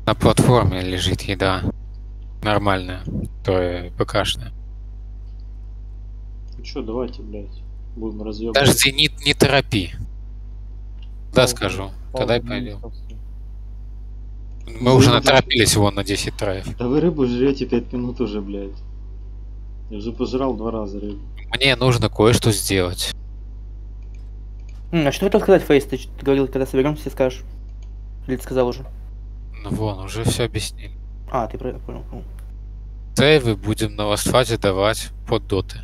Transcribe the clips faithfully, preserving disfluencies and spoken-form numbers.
На платформе лежит еда. Нормальная. То есть ПКшная. Ну чё, давайте, блядь, будем разъебать. Подожди, не, не торопи. Да, скажу. Когда пойдем. Мы Вы уже рыбу- наторопились вон на десять траев. Да вы рыбу жрете пять минут уже, блядь. Я уже пожрал два раза рыбу. Мне нужно кое-что сделать. М, а что хотел сказать, Фейс? Ты, ч- ты говорил, когда соберемся, скажешь? Или ты сказал уже? Ну вон, уже все объяснили. А, ты про- понял. понял. Сейвы будем на ластфазе давать под доты.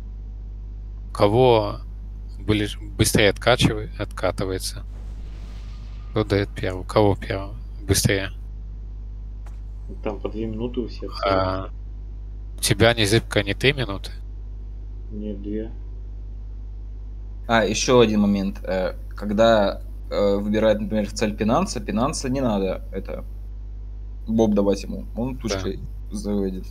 Кого ближе, быстрее откачивает, откатывается, кто дает первый. Кого первого? Быстрее. Там по две минуты у всех. А, у тебя не зыбка не три минуты. Нет, две. А, еще один момент. Э, Когда э, выбирает, например, цель Пинанса, Пинанса не надо это боб давать ему. Он тучкой заводит.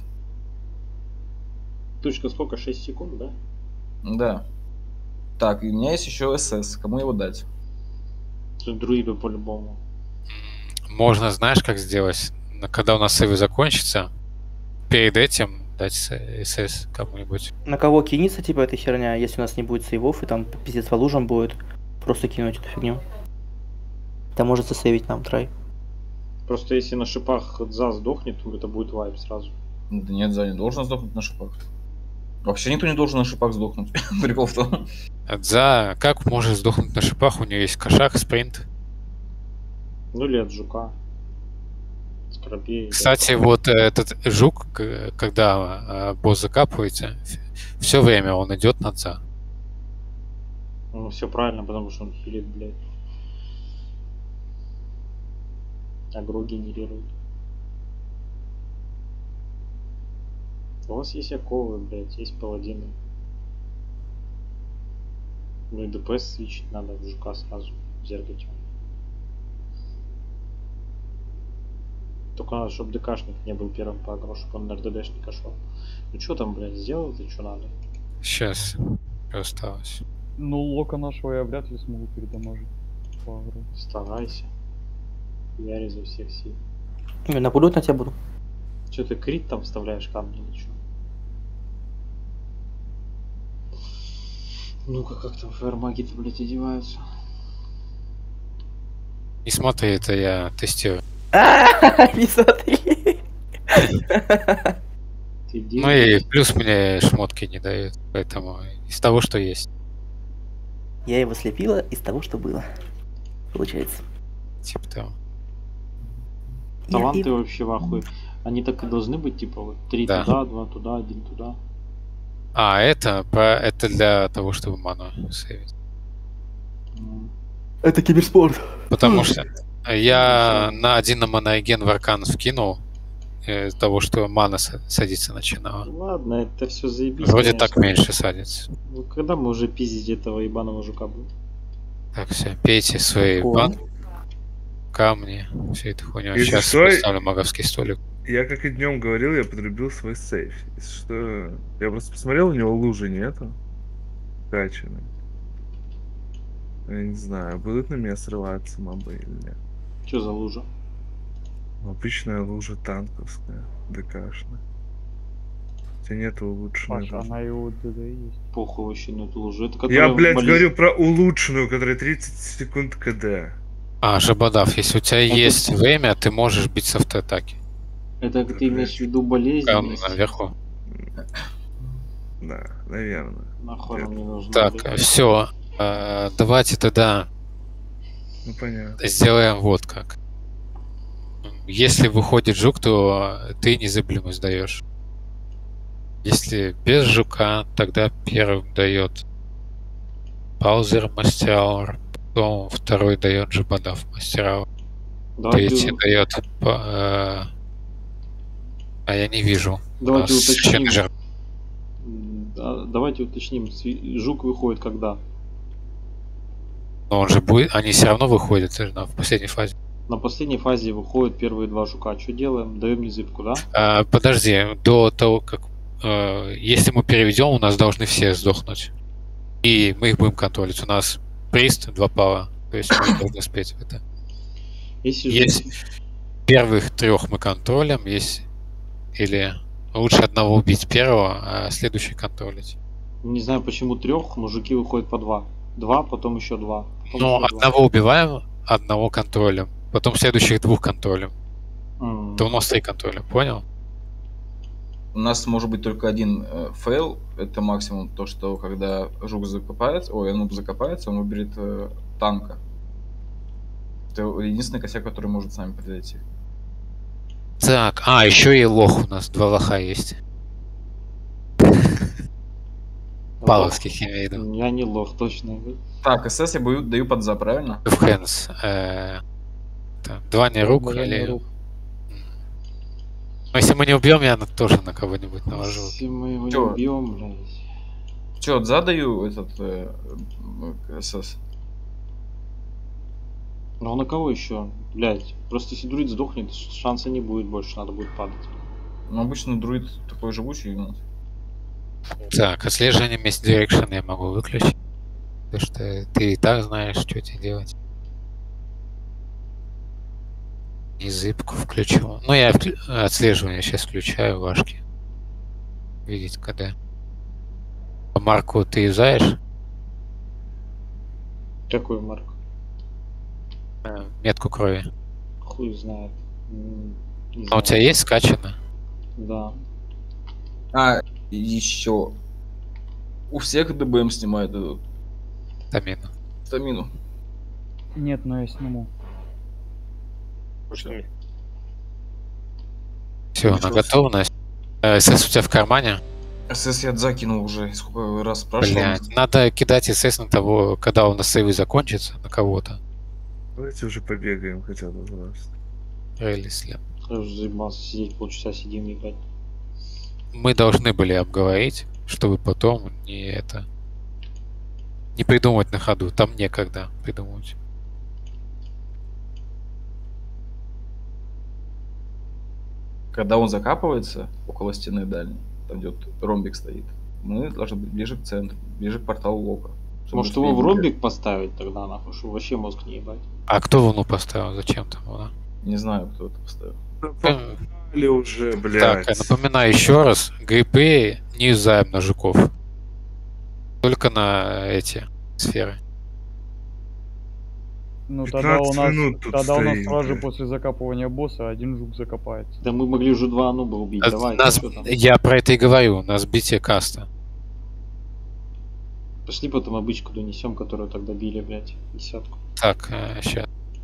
Точка сколько? шесть секунд, да? Да. Так, и у меня есть еще СС. Кому его дать? Тут друиду по-любому. Можно, знаешь, как сделать? На- Когда у нас сейвы закончится, перед этим дать СС кому-нибудь. На кого кинется, типа, эта херня, если у нас не будет сейвов, и там пиздец по лужам будет, просто кинуть эту фигню. Это может засейвить нам трай. Просто если на шипах за сдохнет, то это будет вайп сразу. Да нет, за не должен сдохнуть на шипах. Вообще никто не должен на шипах сдохнуть. Прикол в том. За как может сдохнуть на шипах? У нее есть кошак, спринт. Ну или от жука. Скоробей. Кстати, вот этот жук, к- когда э, босс закапывается, все время он идет на за. Ну все правильно, потому что он хилит, блядь. Агро генерирует. У вас есть оковы, блядь, есть паладины. Ну и ДПС свечить надо в жука сразу. Зергать. Только надо, чтобы ДКшник не был первым по агро, чтобы он на РДДшника шел. Ну что там, блядь, сделал ты, что надо? Сейчас. Что осталось? Ну, лока нашего я вряд ли смогу передамажить по агро. Старайся. Я резу всех сил. Я нападут на тебя буду. Че ты крит там вставляешь камни или что? Ну-ка, как там фаермаги-то, блядь, одеваются? Не смотри, это я тестирую. Не смотри. Ты Ну и плюс мне шмотки не дают, поэтому из того, что есть. Я его слепила из того, что было. Получается. Типа того. Я Таланты и- вообще в ахуе. Они так и должны быть, типа, вот три Да. туда, два туда, один туда. А, это, по- это для того, чтобы ману сейвить. М. Это киберспорт. Потому что я на один на моноген в аркан вкинул э, из-за того, что мана са- садиться начинала. Ладно, это все заебись. Вроде конечно. так меньше садится. Ну, когда мы уже пиздить этого ебаного жука будем? Так, все, пейте свои О. бан, камни, все это хуйня. Если Сейчас что, поставлю маговский столик. Я как и днем говорил, я подрубил свой сейф. Если что, я просто посмотрел, у него лужи нету. Качаны. Я не знаю, будут на меня срываться мобы или нет. Че за лужа? Обычная лужа танковская, ДКшная. У тебя нету улучшенной Паша, лужи. она и у ДД есть. Похуй вообще на эту лужу. Это Я, которая блядь, болезнь- говорю про улучшенную, которая тридцать секунд КД. А, Жабодав, если у тебя Это- есть время, ты можешь бить с автоатаки. Это ты имеешь в виду болезнь? Там наверху. Да, наверное. Нахуй она мне нужна? Так, блядь? все. Давайте тогда Ну понятно. сделаем вот как. Если выходит жук, то ты незыблемость даешь. Если без жука, тогда первым дает паузер мастер, потом второй дает жабодав мастера, Давайте, третий дает па- э, а я не вижу. У давайте нас уточним. Ченджер. М, да, давайте уточним. Сви- Жук выходит когда? Но он же будет, они все равно выходят э, на- в последней фазе. На последней фазе выходят первые два жука. Что делаем? Даем незыбку, да? А, подожди, до того, как э, если мы переведем, у нас должны все сдохнуть. И мы их будем контролить. У нас прист, два пала. То есть мы должны успеть в это. Если Есть. жук- первых трех мы контролим, есть или лучше одного убить первого, а следующий контролить. Не знаю, почему трех мужики выходят по два. Два, потом еще два. Потом Ну, еще два. одного убиваем, одного контролим, потом следующих двух контролим. М. То у нас три контроля, понял? У нас может быть только один э, фейл. Это максимум то, что когда жук закопается, ой, нуб закопается, он выберет э, танка. Это единственный косяк, который может с нами произойти. Так, а, еще и лох у нас, два лоха есть. Павловских имею в виду. Я не лох, точно. Так, СС я бою- даю под за, правильно? В Хэнс. э, так, Два не рук Два не или... рук. Ну, если мы не убьем, я на- тоже на кого-нибудь наложу. Если мы его не Чё? убьем, блядь. Че, задаю этот э, э, СС? Ну а на кого еще? Блядь, просто если друид сдохнет, ш- шанса не будет больше, надо будет падать. Ну, обычно друид такой живучий. Ну. Так, отслеживание вместе дирекшн я могу выключить. Потому что ты и так знаешь, что тебе делать. И зыбку включу. Ну, я вклю- отслеживание сейчас включаю, вашки. Видеть, когда. А марку ты юзаешь? Какой Марк? Э, Метку крови. Хуй знает. М, не А у знаю. тебя есть скачано? Да. А, еще. У всех ДБМ снимают эту Тамину. стамину. Нет, но я сниму. Все, на готовность. Э, СС у тебя в кармане? СС я закинул уже, сколько раз спрашивал. Блять, надо кидать СС на того, когда у нас сейвы закончится, на кого-то. Давайте уже побегаем хотя бы, пожалуйста. Релисли. Я уже заебался сидеть, полчаса сидим и играть. Мы должны были обговорить, чтобы потом не это... Не придумывать на ходу. Там некогда придумывать. Когда он закапывается около стены дальней, там где вот ромбик стоит, мы должны быть ближе к центру, ближе к порталу лока. чтобы Может его в успеть ромбик поставить тогда, нахуй, чтобы вообще мозг не ебать. А кто луну поставил? Зачем там луна? бегать. Не знаю, кто это поставил. Эм, Или уже, блядь. Так, напоминаю еще раз. Гриппы не юзаем на жуков. Только на эти сферы. Ну тогда у пятнадцать нас, минут тут тогда у нас стоим, сразу же блядь. после закапывания босса один жук закопается. Да мы могли уже два нуба убить, А давай. нас- что там? я про это и говорю. У нас битие каста. Пошли потом обычку донесем, которую тогда били, блядь, десятку. Так, сейчас.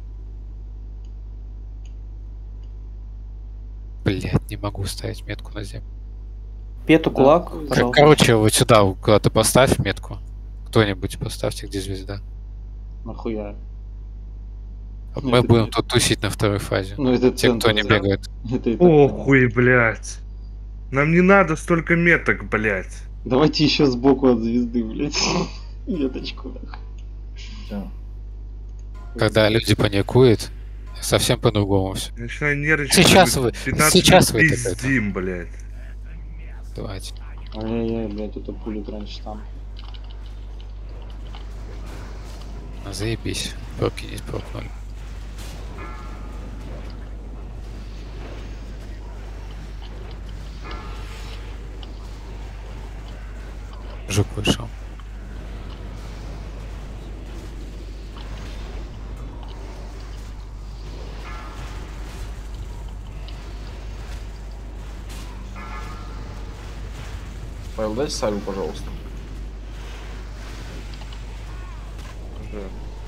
Блять, не могу ставить метку на землю. Пету Да. кулак, Кор- Кор- пожалуйста. Короче, вот сюда куда-то поставь метку. Кто-нибудь поставьте, где звезда. Нахуя? Ну, Мы это- будем тут тусить на второй фазе. Ну это Те, кто центр, не да. бегает. Это и так Охуй, блядь. Нам не надо столько меток, блядь. Давайте еще сбоку от звезды, блядь. Веточку. Всё. Когда люди паникуют, совсем по-другому все. Я начинаю нервничать. Сейчас мы вы- пятнадцать сейчас минут вы это- пиздим, блядь. Давайте. Ай-яй-яй, блядь, это пулит раньше там. А, Заебись. Прокинись, прокнули. Жук вышел. Павел, дайте сальву, пожалуйста. Да.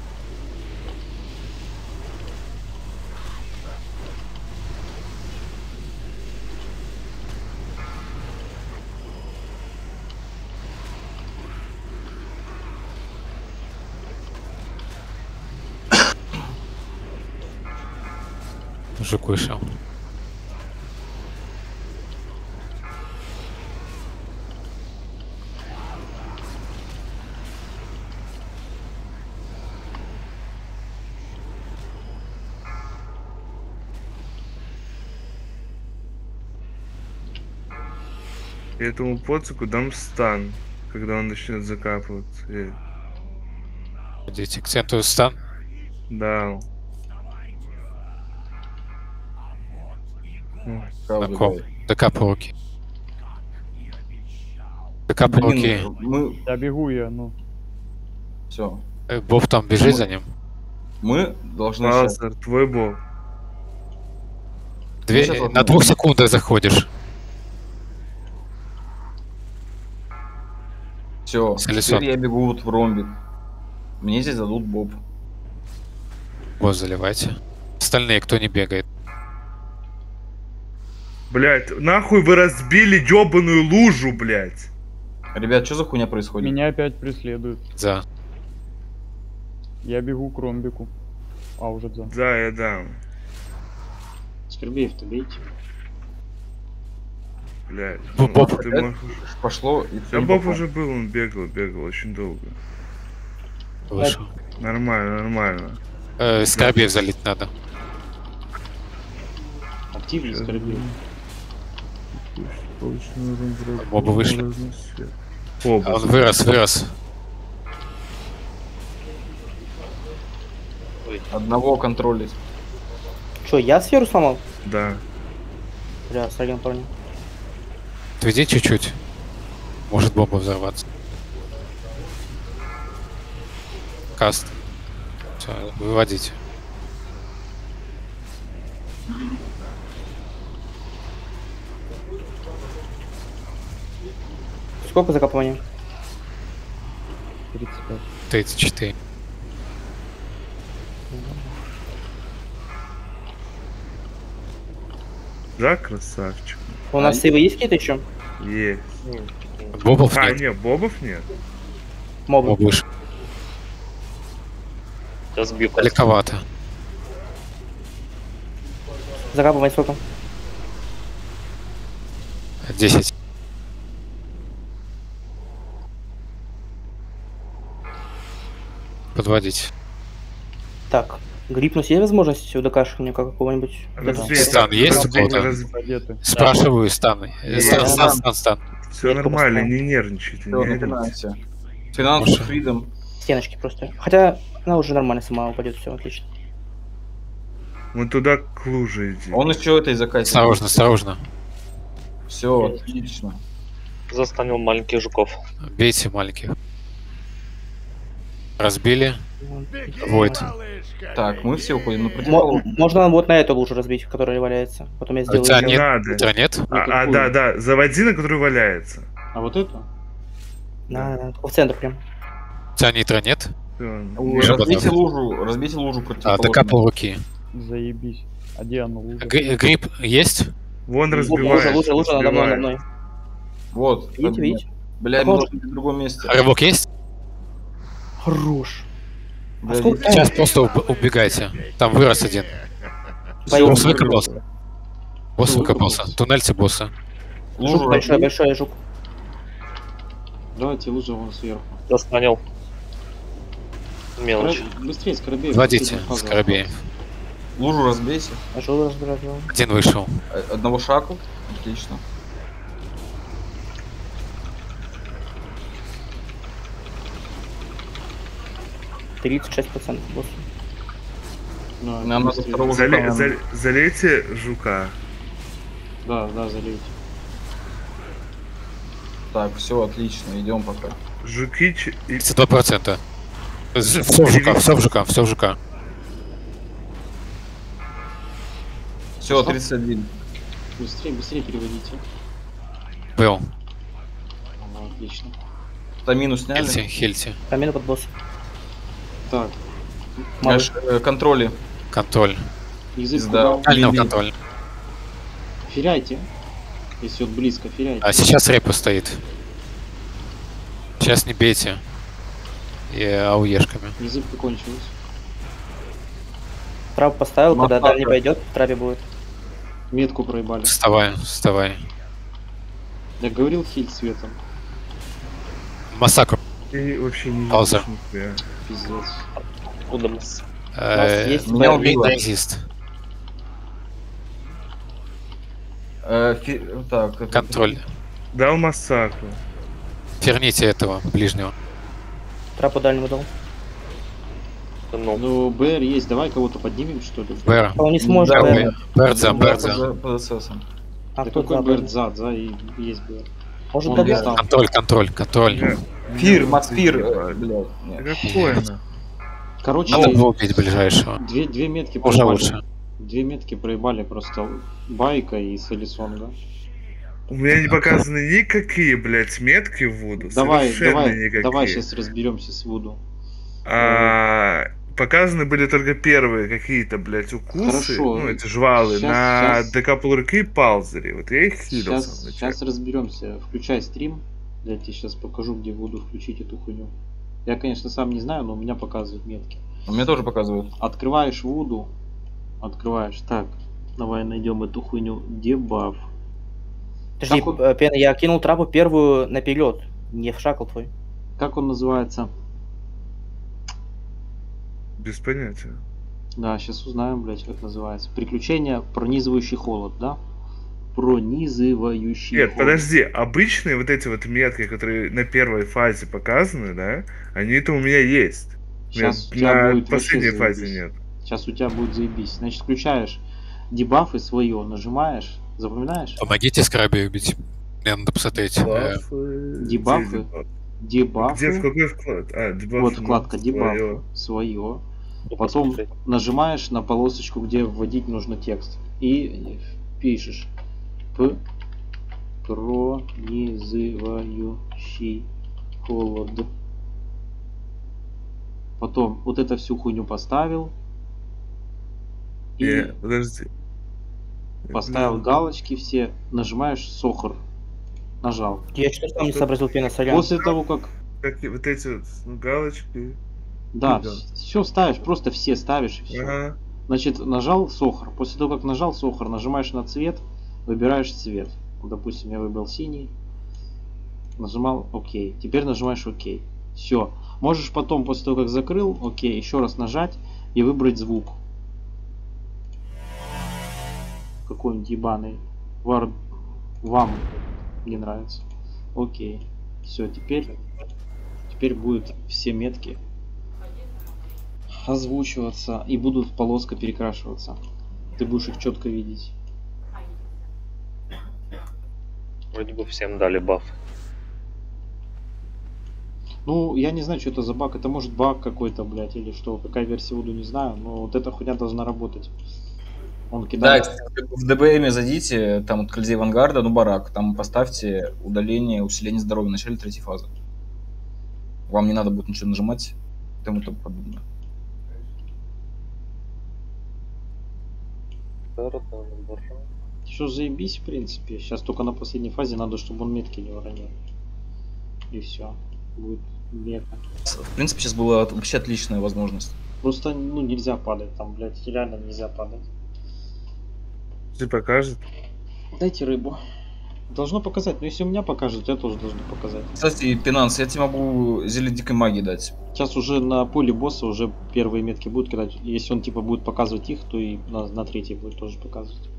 Жук вышел. И этому поцику дам стан, когда он начнет закапываться. И- Идите к центру стан. Да. Кого На ком? убегает? ДК по руки. ДК по руки. Блин, мы... Я бегу, я, ну. Все. Э, Боб там бежит за ним. Мы должны сейчас... Маузер, твой бог. Две... сейчас вот На мы- двух секундах заходишь. Все, Селесон. теперь я бегу вот в ромбик. Мне здесь дадут боб. Вот заливайте. Остальные, кто не бегает. Блять, нахуй вы разбили ёбаную лужу, блять. Ребят, что за хуйня происходит? Меня опять преследуют. За. Я бегу к ромбику. А, уже за. Да, я дам. Скорбеев-то бейте. Блять. Боб- ну, Боб. ты можешь... Пошло и Да всё не Боб попало. уже был, он бегал, бегал очень долго. Вышел. Нормально, нормально. Э, Скорбеев залить надо. Активнее Скорбеев. Моба вышли. Оба. Он вырос, вырос. Одного контролить. Че, я сферу сломал? Да. Бля, сорян, парни. Отведи чуть-чуть. Может бомба взорваться. Каст. Все, выводите. Сколько закапывания? тридцать пять. тридцать четыре. Да, красавчик. У нас сейвы есть какие-то еще? Есть. Бобов А, нет. нет, бобов нет. Мобы. Боб вышел. Сейчас бью. Далековато. Закапывать сколько? десять. Подводить. Так, грипнуть есть возможность у ДКши мне какого-нибудь? Разбей. Стан есть у Разбей, кого-то? раз- Одеты. Спрашиваю стан. Э, Есть. Стан, стан, стан, стан. Все Есть нормально, просто. не нервничайте, Все, не нервничайте. начинаемся. Финанс Маша. фридом. Стеночки просто. Хотя она уже нормально сама упадет, все отлично. Мы туда к луже идем. Он еще этой закатит. Осторожно, осторожно. Все, отлично. Застанил маленьких жуков. Бейте маленьких. Разбили. Войд. Так, мы все уходим на Мо- противоположную. можно вот на эту лужу разбить, которая валяется. Потом я У сделаю. тебя не нет? надо. У тебя нет? А, а, какую? да, да, заводи, на который валяется. А вот это? На, на, в центр прям. У тебя нитро нет? Всё. Ой, Чтобы Разбейте она- лужу, разбейте лужу А, противоположную. ДК полруки. Заебись. А где она лужа? Гри- Гриб есть? Вон Лужа, разбивает. лужа, лужа надо мной, надо мной. Вот. Видите, видите? Бля, мы Похоже. должны быть в другом месте. Рывок есть? Хорош. Бля, А сколько? Сейчас просто уб- убегайте. Там вырос один. Боюсь. Босс выкопался. Босс Всё, выкопался. выкопался. Туннельте босса. Лужу Жук большой, разбей. большой жук. Давайте лужа вон сверху. Застанил. Мелочь. Скорб- Быстрее, Скорбеев. Вводите, последняя фаза. Скоробеем. Лужу разбейте. А что разбирать? Один вышел. Э, Одного шага. Отлично. тридцать шесть процентов босс. Да, Нам надо быстрее. второго Зале- жука. зал- залейте жука. Да, да, залейте. Так, все, отлично, идем пока. Жуки ч- и- тридцать два процента. Все в жука, все в жука, все в жука. Все, тридцать один. Быстрее, быстрее переводите. Был. Ага, отлично. Тамину сняли. Хильте, хильте. Камина под босс. Так, Наш, э, контроли. Контроль. язык Пизда. куда? Дальнего Блин. контроль. Феряйте. Если вот близко, феряйте. А сейчас репа стоит. Сейчас не бейте. И ауешками. Язык закончилась. Трап поставил, когда Масака. дальний пойдет, в трапе будет. Метку проебали. Вставай, вставай. Я говорил хиль светом. Массакр. и вообще не Пауза. видишь нихуя. Пиздец. Откуда масс? Э, есть меня Б. убило. Резист. Э, фи- Так, это- Контроль. Дал массаку. Верните этого ближнего. Трапу дальнему дал. Ну, Ну, БР есть, давай кого-то поднимем, что ли? Бэр. Он не сможет. Да, Бэр. да. Бэр за, Да, Бэр за. по ДСС. А Да кто какой за БР Бэр? за, за и есть БР. Может, Он Бэр? достал. Контроль, контроль, контроль. Меня- Фир, меня Макс Фир, заебали. э, блядь. Да нет. какое она? Короче, Надо было убить ближайшего. две, две метки Уже проебали. лучше. Две метки проебали просто Байка и Солисонга. У меня не показаны никакие, блядь, метки в Вуду. Давай, Совершенно давай, никакие. давай сейчас разберемся с Вуду. А, показаны были только первые какие-то, блядь, укусы, Хорошо. ну, эти жвалы, Щас- на щас. декаплурки и палзери. Вот я их хилился Сейчас, вначале. сейчас разберемся. Включай стрим. Я тебе сейчас покажу, где Вуду включить эту хуйню. Я, конечно, сам не знаю, но у меня показывают метки. У меня тоже показывают. Открываешь Вуду. Открываешь. Так, давай найдем эту хуйню. Дебаф. Подожди, Как он- э, Пена, я кинул трапу первую наперед, не в шакал твой. Как он называется? Без понятия. Да, сейчас узнаем, блядь, как называется. Приключения пронизывающий холод, да? Пронизывающий Нет, холод. подожди, обычные вот эти вот метки, которые на первой фазе показаны, да, они-то у меня есть. У меня Сейчас у тебя на будет последней вообще фазе заебись. нет. Сейчас у тебя будет заебись. Значит, включаешь дебафы свое, нажимаешь, запоминаешь? Помогите скраби убить. Мне надо посмотреть. э, Бафы. Дебафы. Где дебаф? Дебафы. Где, в какой вклад? А, дебафы. Вот вкладка ну, дебафы. твоё. Свое. ну, Потом посмотреть. нажимаешь на полосочку, где вводить нужно текст. И пишешь. П. Пронизывающий холод. Потом вот это всю хуйню поставил. И Не, подожди. поставил Блин. галочки все. Нажимаешь сохр. Нажал. Я что-то сам не сообразил, Пена, сорян. После того, как... Как и вот эти вот ну, галочки. Да, Да. все ставишь, просто все ставишь и все. Ага. Значит, нажал сохр. После того, как нажал сохр, нажимаешь на цвет, выбираешь цвет. Вот, допустим, я выбрал синий. Нажимал ОК. Теперь нажимаешь ОК. Все. Можешь потом, после того, как закрыл, ОК, еще раз нажать и выбрать звук. Какой-нибудь ебаный. Вар... Вам не нравится. Окей. Все, теперь... Теперь будут все метки озвучиваться и будут полоска перекрашиваться. Ты будешь их четко видеть. Вроде бы всем дали баф. Ну, я не знаю, что это за баг. Это может баг какой-то, блядь, или что. Какая версия Вуду, не знаю. Но вот эта хуйня должна работать. Он Да, кидает. кстати, в ДБМе зайдите, там вот Колизей Авангарда, ну барак, там поставьте удаление, усиление здоровья в начале третьей фазы. Вам не надо будет ничего нажимать, и тому тому подобное. Все заебись, в принципе. Сейчас только на последней фазе надо, чтобы он метки не уронил. И все. Будет мега. В принципе, сейчас была от- вообще отличная возможность. Просто, ну, нельзя падать. Там, блядь, реально нельзя падать. Ты покажет. Дайте рыбу. Должно показать. Но если у меня покажет, я тоже должен показать. Кстати, Пинанс, я тебе могу зелье дикой магии дать. Сейчас уже на поле босса уже первые метки будут кидать. Если он типа будет показывать их, то и на, на третьей будет тоже показывать.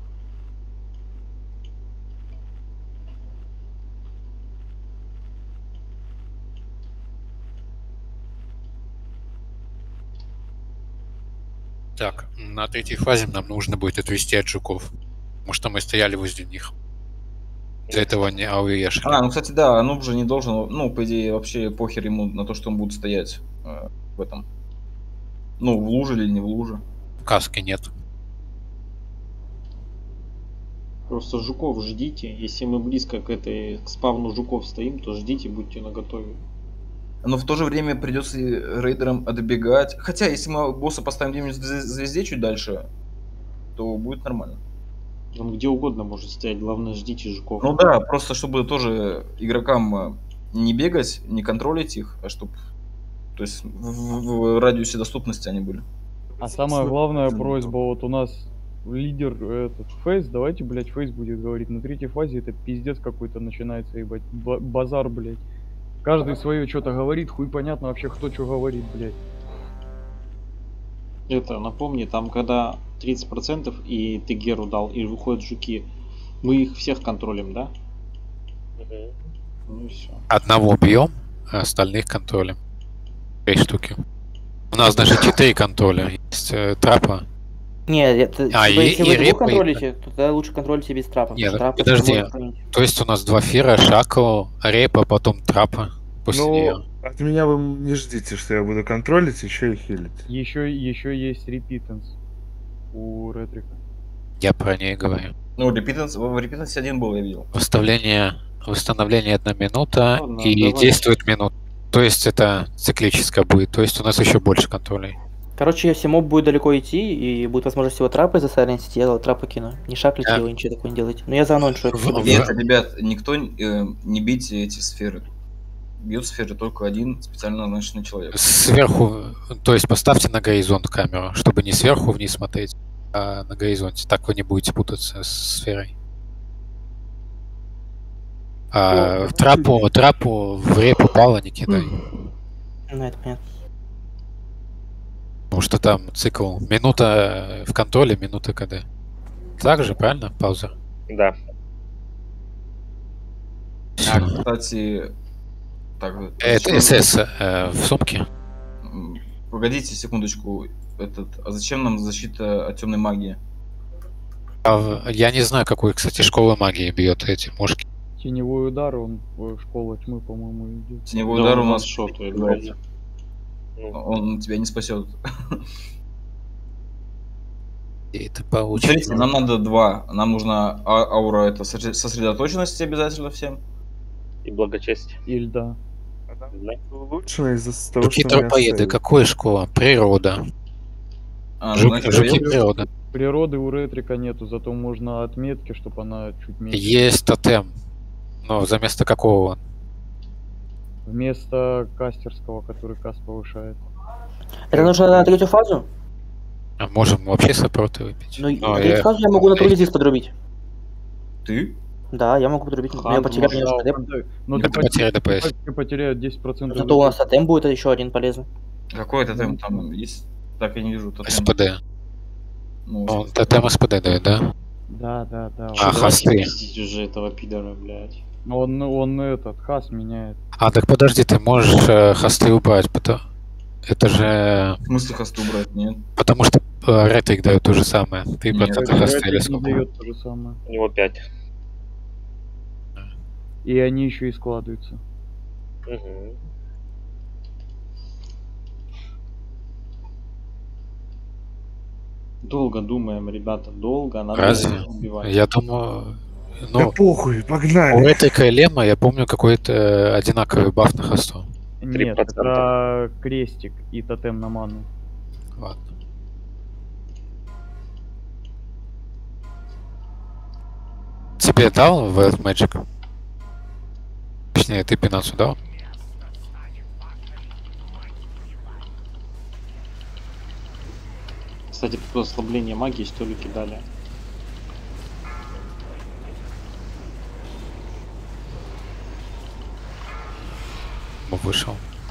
Так, на третьей фазе нам нужно будет отвести от жуков. Потому что мы стояли возле них. Из-за этого не ауешили. А, ну, кстати, да, Ануб же не должен, ну, по идее, вообще похер ему на то, что он будет стоять э, в этом. Ну, в луже или не в луже. Каски нет. Просто жуков ждите. Если мы близко к этой к спавну жуков стоим, то ждите, будьте наготове. Но в то же время придется и рейдерам отбегать. Хотя, если мы босса поставим где-нибудь в звез- звезде чуть дальше, то будет нормально. Он где угодно может стоять, главное ждите жуков. Ну да, просто чтобы тоже игрокам э, не бегать, не контролить их, а чтобы, то есть в, в- в радиусе доступности они были. А самая главная просьба, вот у нас лидер этот Фейс, давайте, блядь, Фейс будет говорить. На третьей фазе это пиздец какой-то начинается, ебать. Ба- базар, блядь. Каждый свое что-то говорит, хуй понятно вообще, кто что говорит, блядь. Это, напомни, там когда тридцать процентов и ты Геру дал, и выходят жуки, мы их всех контролим, да? Мгм. Ну и все. Одного бьем, а остальных контролем. Три штуки. У нас даже четыре контроля. Есть э, трапа. Не, это, А, типа, и- если и вы его репа, и- контролите, то тогда лучше контролите без трапа. Нет, потому что трапа подожди. можно хранить. То есть у нас два фира, шакл, репа, потом трапа. После Ну, неё. от меня вы не ждите, что я буду контролить, еще и хилить. Еще, еще есть репитанс у Ретрика. Я про нее говорю. Ну, репитанс, в репитансе один был, я видел. Восстановление, восстановление одна минута Ладно, и давай. действует минут. То есть это циклическое будет. То есть у нас еще больше контролей. Короче, если моб будет далеко идти, и будет возможность его трапы засайлентить, я его трапы кину. Не шаклите Да. его, ничего такого не делайте. Но я зааноншу это. В- чтобы в- было. Нет, ребят, никто э, не бейте эти сферы. Бьет сферы только один специально назначенный человек. Сверху, то есть поставьте на горизонт камеру, чтобы не сверху вниз смотреть, а на горизонте. Так вы не будете путаться с сферой. А в трапу, трапу в репу пала не кидай. Ну, это понятно. Потому что там цикл минута в контроле, минута КД. Так же, правильно, пауза? Да. А, кстати... Так, Это зачем- СС э, в сумке. М, Погодите секундочку. Этот, а зачем нам защита от темной магии? А в- я не знаю, какой, кстати, школа магии бьет эти мушки. Теневой удар, он в школа тьмы, по-моему, идет. Теневой Да, удар у он нас шотает, блядь. Ну, Он тебя не спасет. И это получится. Смотрите, нам надо два. Нам нужна а- аура это сосре- сосредоточенности обязательно всем. и благочестие. И льда. Да. Улучшено из-за того, Жуки что у меня трупоеды, сейв. какая школа? Природа. А, ну, Жук- значит, жуки проверим. природа. Природы у Ретрика нету, зато можно отметки, чтобы она чуть меньше. Есть тотем. Но за место какого он? Вместо кастерского, который каст повышает. Это нужно на третью фазу? А можем вообще саппорты выпить. Ну, Но на третью я- фазу я могу на тролле здесь подрубить. Ты? Да, я могу подрубить. Но я Хан, потерял может, немножко Да, деп. но Это ты потеря ДПС. потеря- потеряет десять процентов. Зато у нас тотем будет еще один полезный. Какой тотем там есть? Так, я не вижу тотем. СПД. Ну, Он тотем СПД дает, да? Да, да, да. А, он- хасты. Пиздить уже этого пидора, блядь. Он, он этот, хас меняет. А, так подожди, ты можешь э, хосты убрать, потому... Это же... в смысле хосту убрать? Нет. Потому что э, ретрик дает то же самое. Ты Нет, процент Ретрик хосты или не сколько? дает то же самое. У него пять. И они еще и складываются. Угу. Долго думаем, ребята, долго. Надо Разве? убивать. Я думаю... Да Ну, похуй, у погнали. ретрика и лема, я помню, какой-то э, одинаковый баф на хосту. Нет, процента. это крестик и тотем на ману. Ладно. Тебе дал в этот Magic? Точнее, ты пинацу дал? Кстати, по ослаблению магии столики дали. Вышел.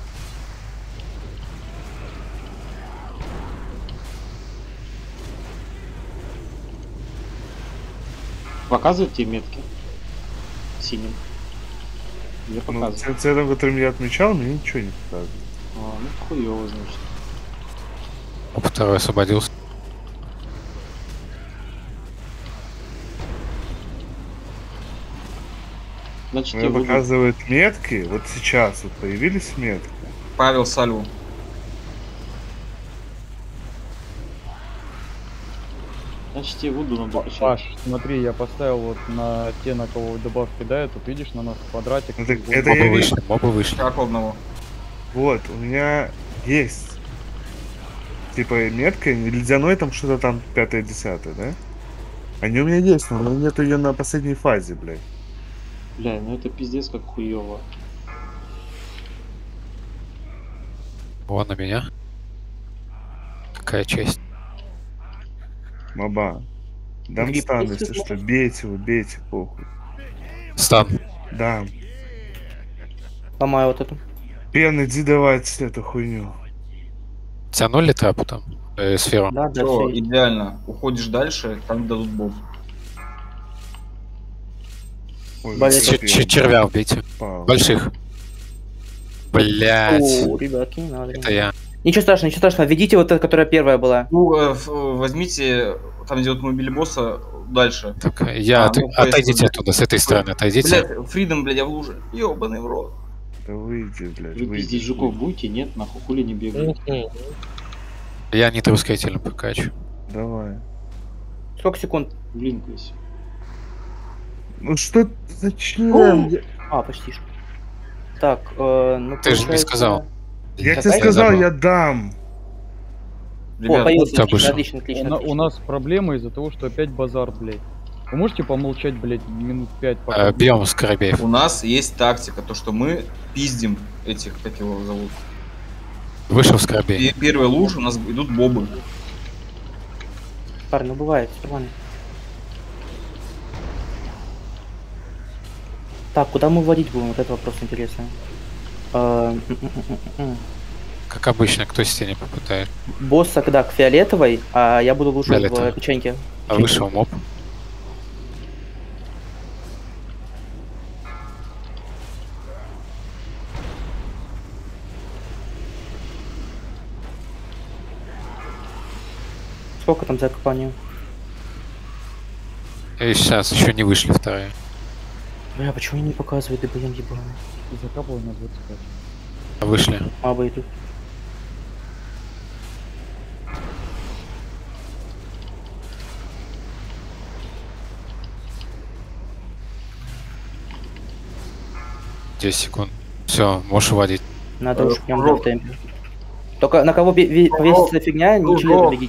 Показывают тебе метки? Синим. Мне Ну, показывают. ц- цветом, которым я отмечал, мне ничего не показывает. А, ну хуёво, значит. А второй освободился. Значит, Мне тебе выйдут- показывают метки, вот сейчас вот появились метки. Павел Сальву. Значит, тебе Вуду надо качать. Паш, смотри, я поставил вот на те, на кого добавки кидают, вот видишь на нас квадратик. Ну, так вот. это я Мобы вижу. вышли, мобы вышли. Как одного? Вот, у меня есть. Типа метка, ледяной там что-то там пятое-десятое, да? Они у меня есть, но у меня нету ее на последней фазе, блядь. Бля, ну это пиздец как хуёво. Вон на меня. Какая честь. Маба. Дам Гриб стан, есть, если если что, бейте его, бейте, похуй. Стан. Да. Ломаю вот эту. Пен, иди давать эту хуйню. Тянули трапу там? Э, сферу? Да, да, Все, все. идеально. Уходишь дальше, там дадут боб. Ой, Болезнь. вот Ч- ч- я червя убейте. упал. Больших. Блять. О, ребятки, не надо. не Это надо. я. Ничего страшного, ничего страшного. Ведите вот эту, которая первая была. Ну, э, ф- возьмите, там, где вот мы били босса, дальше. Так, я... А, от- ну, то есть Отойдите вы- оттуда, с этой стороны отойдите. Блядь, Фридом, блядь, я в луже. Ёбаный в рот. Да выйди, блядь, Вы выйди. пиздить жуков будете? Нет, нахуй, хули не бегают. Мгм. Я нитрускателем покачу. Давай. Сколько секунд? Блинкайся. Ну что, зачем? Я, А, почти что. Так, э, ну Ты же не получается- сказал. я Какая? тебе сказал, забыл. я дам. О, Ребят, появился, кто отлично, вышел? отлично, отлично, У, на- отлично. у нас проблема из-за того, что опять базар, блядь. Вы можете помолчать, блядь, минут пять, пока... Э, Бьем Скоробеев. у нас есть тактика, то, что мы пиздим этих, как его зовут. Вышел Скоробей. И первая лужа, у нас идут бобы. Парни, ну бывает, всё нормально. Так, куда мы вводить будем? Вот это вопрос интересный. Э, м, м, м, м, м. Как обычно, кто стене попытает. Босса когда к фиолетовой, а я буду лучше Фиолетовый. в печеньке. А вышел моб. Сколько там за компанию? И сейчас еще не вышли вторые. Бля, почему они не показывают, да блин, ебаный. Закапывай на двадцать пять. А вышли. Мабы идут. десять секунд. Все, можешь вводить. Надо Э, уж прям Рок. в темпе. Только на кого бе- ве- повесится фигня, не Рок. через бегите.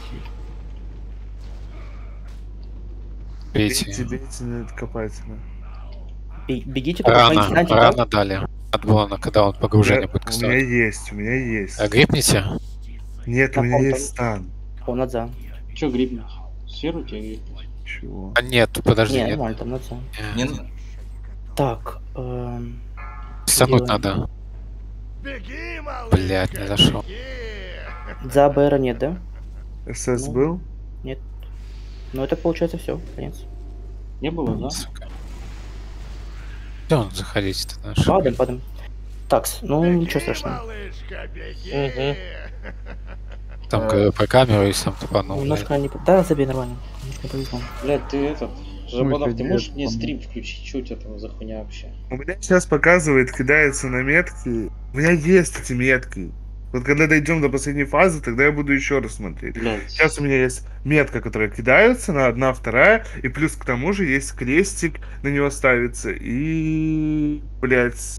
Бейте. Бейте, бейте, не откопайте. да. Бе- Бегите, только смотрите, Рано, станьте так. рано дали. Надо было, на- когда он погружение Я- будет у меня кастовать. есть, у меня есть. А грипните? Нет, у На меня ком есть стан. О, надза. Че грипнуть? Сферу тебе грипнуть? Чего? А нет, подожди, Не, нет. нормально, там надза. Не, Не- Так, эм, Стянуть делаем. надо. Блять, не зашел. за БР нет, да? СС Ну. был? Ну это получается все, конец. Не было, да? Сука. Где он заходите-то наш? Падаем, падаем. Такс, ну ничего страшного. Мгм. Там э, по камеру и сам тупанул. Немножко не... Да, забей нормально. Немножко повезло. Блядь, ты этот... Жабанов, ты дед, можешь мне по-моему. стрим включить? Че у тебя там за хуйня вообще? У меня сейчас показывает, кидается на метки. У меня есть эти метки. Вот когда дойдем до последней фазы, тогда я буду еще раз смотреть. Блядь. Сейчас у меня есть метка, которая кидается на одна, вторая, и плюс к тому же есть крестик, на него ставится, и, блядь,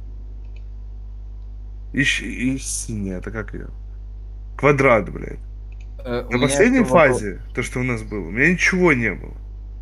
и, щ- и синяя, это как ее? Квадрат, блядь. э, у На меня последней еще вопрос. фазе, то, что у нас было, у меня ничего не было.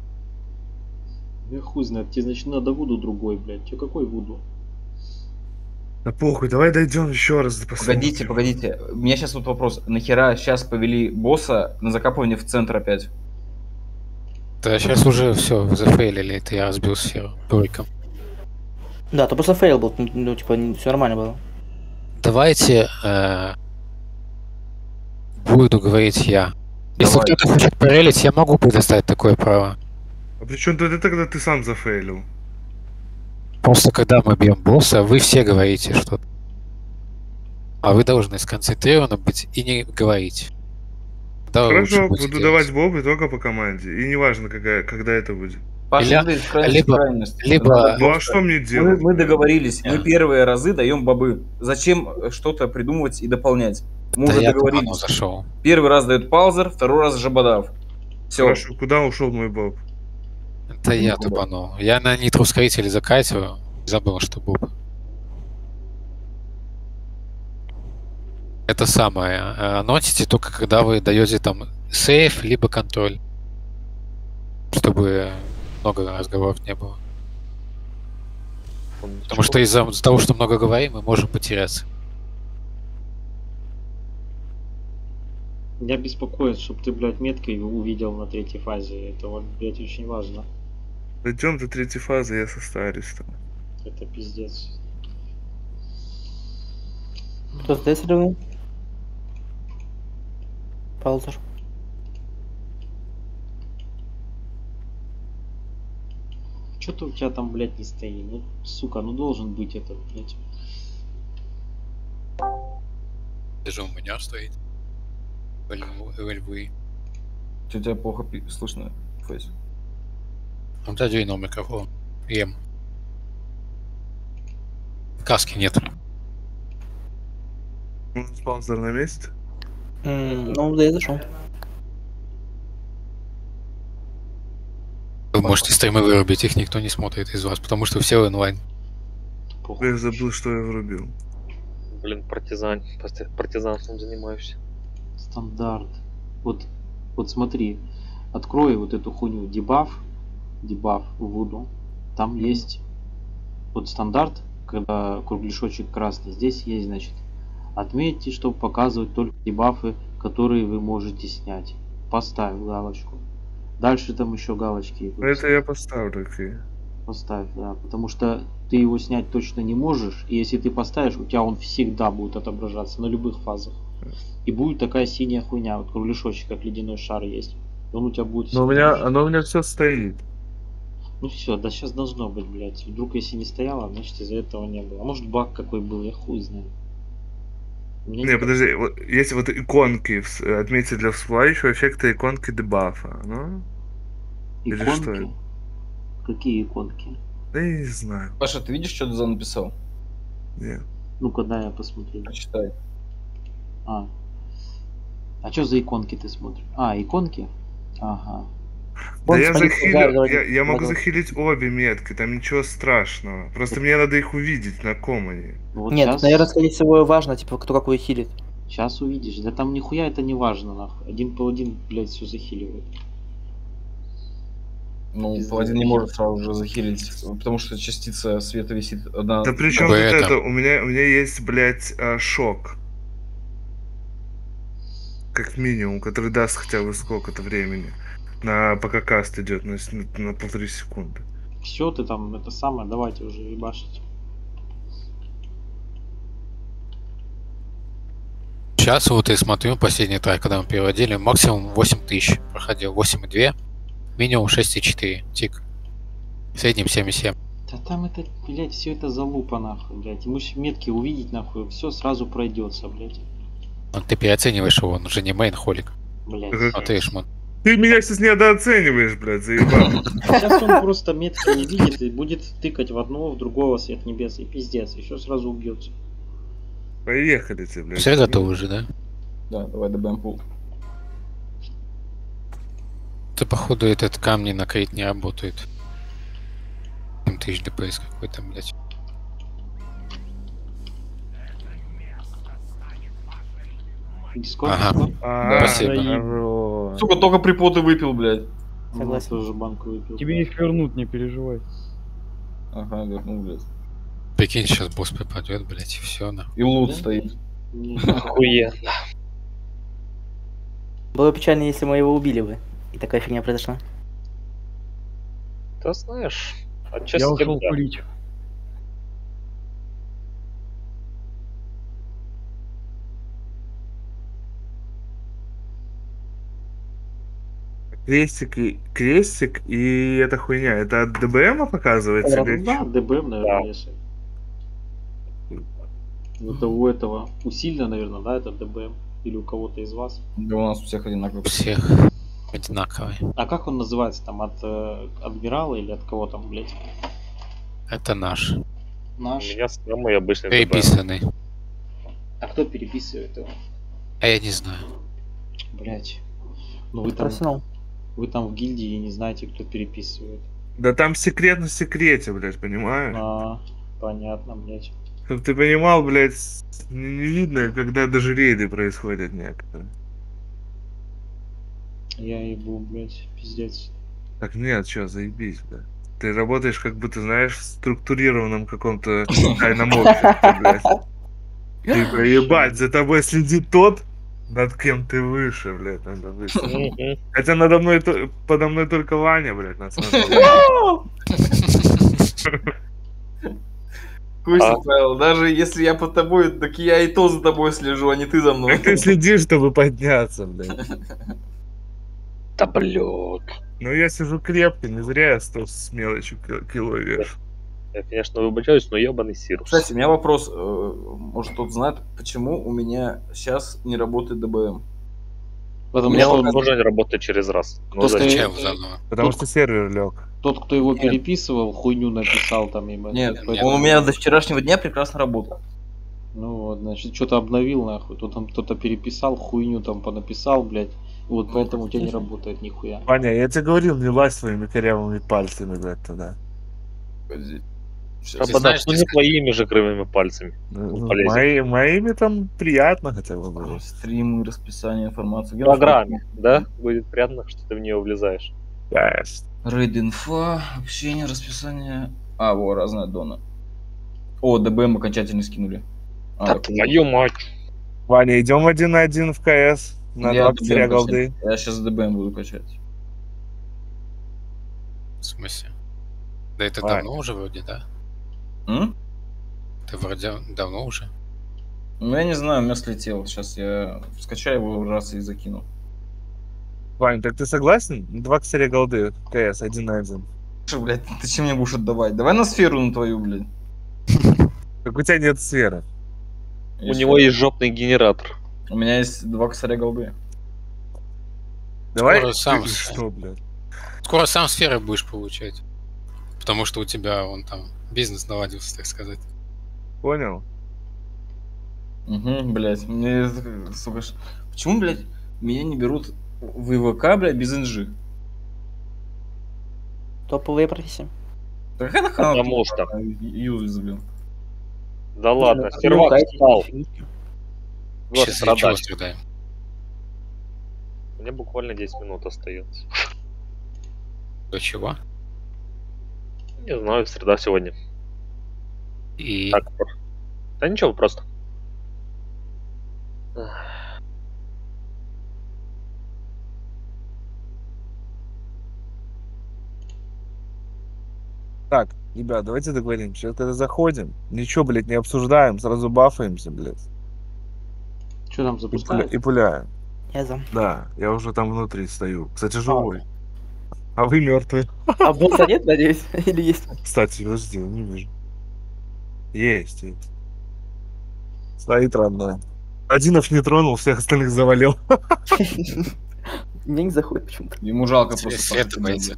Я хуй знает, тебе значит надо вуду другой, блядь. Тебе какой вуду? Да похуй, давай дойдем еще раз до последнего. Погодите, погодите. У меня сейчас вот вопрос. Нахера сейчас повели босса на закапывание в центр опять? Да, сейчас уже все, зафейлили, это я разбил сферу туриком. Да, то просто фейл был, ну, ну типа все нормально было. Давайте э, буду говорить я. Если Давай. кто-то хочет парелить, я могу предоставить такое право. А при чем тут это, когда ты сам зафейлил? Просто когда мы бьем босса, вы все говорите что-то. А вы должны сконцентрированы быть и не говорить. Да, вы лучше Хорошо, будете буду делать. давать бобы только по команде. И неважно, какая, когда это будет. Паша, Или- надо из крайности либо- в крайность. либо- Надо Ну а просто- что мне Мы, делать? мы договорились, мы Да. первые разы даем бобы. Зачем э, что-то придумывать и дополнять? Мы Да уже я тупанул, договорились. зашел. Первый раз дает палзер, второй раз жабодав. Все. Хорошо, куда ушел мой боб? Это я Ну, тупанул. Я на нитро ускоритель закатываю. Забыл, что боб. Это самое. э, Анонсите только когда вы даете там сейф, либо контроль. Чтобы много разговоров не было. Потому что из-за из-за того, что много говорим, мы можем потеряться. Меня беспокоит, чтобы ты, блядь, меткой увидел на третьей фазе. Это вот, блядь, очень важно. Дойдем до третьей фазы, я состарюсь там. Это пиздец. Кто здесь рядом? Паузер. Что-то у тебя там, блядь, не стоит. Ну, сука, ну должен быть этот, блядь. Даже у меня стоит. эл эл ви. Чё, тебя плохо пи- слышно, Фейс? Он задвинул микрофон. Ем. Каски нет. Спонсор на месте? М, Ну, да, я зашел. Вы можете стримы вырубить, их никто не смотрит из вас, потому что все онлайн. Я забыл, что я врубил. Блин, партизан. Просто партизанством занимаюсь. Стандарт. Вот, вот смотри, открой вот эту хуйню дебаф, дебаф в Voodoo. Там есть вот стандарт, когда кругляшочек красный. Здесь есть, значит, отметьте, чтобы показывать только дебафы, которые вы можете снять. Поставь галочку. Дальше там еще галочки идут. Это я поставлю, окей. Поставь, да, потому что ты его снять точно не можешь, и если ты поставишь, у тебя он всегда будет отображаться на любых фазах. И будет такая синяя хуйня, вот кругляшочек, как ледяной шар есть. И он у тебя будет Но у всегда. меня, оно у меня все стоит. Ну все, да сейчас должно быть, блядь. Вдруг если не стояло, значит из-за этого не было. А может баг какой был, я хуй знаю. У меня Не, подожди, вот, есть вот иконки, вс- отметьте для всплывающего эффекта иконки дебафа, ну? Или что иконки. это? Какие иконки? Да я не знаю. Паша, ты видишь, что Дезан написал? Нет. Ну-ка, дай я посмотрю. Прочитай. А. А что за иконки ты смотришь? А, иконки? Ага. Да Вон, я смотри, захилю, да, да, я, я могу да. захилить обе метки, там ничего страшного. Просто мне надо их увидеть, на ком они. Вот Нет, сейчас, наверное, скорее всего, важно, типа, кто какой хилит. сейчас увидишь. Да там нихуя это не важно, нахуй. Один паладин, блядь, все захиливает. Ну, Пиздец. паладин не может сразу же захилить, потому что частица света висит одна. Да причем Вы тут это- это, у меня, у меня есть, блядь, а, шок. Как минимум, который даст хотя бы сколько-то времени. На, пока каст идет, на, с- на полторы секунды. Все, ты там это самое, давайте уже ебашить. Сейчас вот я смотрю последний трек, когда мы переводили, максимум восемь тысяч проходил, восемь и два, минимум шесть и четыре, тик. В среднем семь и семь. Да там это, блядь, все это залупа, нахуй, блядь. Ему ж метки увидеть, нахуй, все сразу пройдется, блядь. Ну, ты переоцениваешь его, он же не мейн-холик. Блядь. Как- А ты Эшман. Ты меня сейчас недооцениваешь, блядь, заебал. Сейчас он просто метки не видит и будет тыкать в одного, в другого свет небес, и пиздец, еще сразу убьется. Поехали тебе, блядь. Все готовы уже, да? Да, давай добавим пул. Ты, походу, этот камни на крит не работает. семь тысяч ДПС какой-то, блядь. Дискорд? Ага. А, Спасибо. хорош. Сука, только припоты выпил, блядь. Согласен. Тоже банку выпил. Тебе их вернут, не переживай. Ага, вернул, блядь. Прикинь, сейчас босс припадет, блядь, и все, на. И лут Да? стоит. Не, Охуенно. Было бы печально, если мы его убили бы. И такая фигня произошла. Да знаешь, Я отчасти ушел да. курить. Крестик и крестик и эта хуйня. Это от ДБМа показывается? Да, или да, чё? ДБМ, наверное, Да. если. Это у этого усиленно, наверное, да, это ДБМ? Или у кого-то из вас? Да у нас у всех одинаково. У всех одинаковые. А как он называется там? От э, адмирала или от кого там, блядь? Это наш. У Наш? меня самый обычный ДБ. Переписанный. А кто переписывает его? А я не знаю. Блядь. Ну вы там, Профессионал. вы там в гильдии не знаете, кто переписывает. Да там секрет на секрете, блядь, понимаешь? А, понятно, блядь. Чтоб ты понимал, блядь, не, не видно, когда даже рейды происходят некоторые. Я ебу, блядь, пиздец. Так нет, чё, заебись, блядь. Ты работаешь, как будто, знаешь, в структурированном каком-то тайном обществе, блядь. Типа, ебать, за тобой следит тот, над кем ты выше, блядь, надо выше. Мгм. Хотя надо мной, то- подо мной только Ваня, блядь, на самом деле. Костя, А. Павел, даже если я под тобой, так я и то за тобой слежу, а не ты за мной. Как ты следишь, чтобы подняться, блядь. Да блёд. Ну я сижу крепко, не зря я сто с мелочью ки- кило вешу. Я, конечно, выбачаюсь, но ебаный сирус. Кстати, у меня вопрос. э, Может, кто-то знает, почему у меня сейчас не работает ДБМ? Потому У меня что он он- тоже не работает через раз. Но Кто зачем? Скачай его заново. Потому Тут- что сервер лег. тот, кто его Нет. переписывал, хуйню написал там ебать. Нет, Поэтому- он у меня до вчерашнего дня прекрасно работал. Ну вот, значит, что-то обновил нахуй. Тут там кто-то переписал, хуйню там понаписал, блядь. И вот поэтому у тебя не работает нихуя. Ваня, я тебе говорил, не лазь своими корявыми пальцами, блядь, туда. Сейчас, Ты Рабадав, знаешь, ну не несколько- твоими же кривыми пальцами. Ну, полезен. мои- моими там приятно хотя бы было. стримы, расписание информации. В Где программе, да? Будет приятно, что ты в нее влезаешь. Конечно. Рейд инфа, общение, расписание. А, во, разные аддоны. О, ДБМ окончательно скинули. А, Да так, твою мать! Ваня, идем один на один в КС. На я два ДБМ косаря голды. качаю. Я сейчас ДБМ буду качать. В смысле? Да это Вань. давно уже вроде, да? М? Ты вроде давно уже. Ну, я не знаю, у меня слетел. Сейчас я скачаю его раз и закину. Вань, так ты согласен? Два косаря голды в КС, один на один. Что, блядь, ты чем мне будешь отдавать? Давай на сферу на твою, блядь. Так у тебя нет сферы. У Если- него есть жопный генератор. У меня есть два косаря голды. Давай. Скоро сам Ты с- Что, блядь? Скоро сам сферы будешь получать. Потому что у тебя вон там бизнес наладился, так сказать. Понял? Угу, блядь. Мне, сука, ш- почему, блядь, меня не берут в ИВК, блядь, без инжи? Топовые профессии. Да какая нахуй Потому что. юзлес, блин. Да ладно, Ну, сервак дайте встал. фигничку. Вот Сейчас за чего страдать. страдаем? Мне буквально десять минут остается. До чего? Не знаю, среда сегодня. И Так, да ничего, просто. Так, ребят, давайте договоримся. Сейчас когда заходим, ничего, блядь, не обсуждаем, сразу бафаемся, блядь. Что там И, пуля- запускают? и пуляем. Я за. Да, я уже там внутри стою. Кстати, живой. А вы мертвые. А босса нет, надеюсь? Или есть? Кстати, подожди, не вижу. Есть, есть. Стоит родной. Одинов не тронул, всех остальных завалил. Мне не заходит почему-то. Ему жалко свет, просто. свет пахать, боится.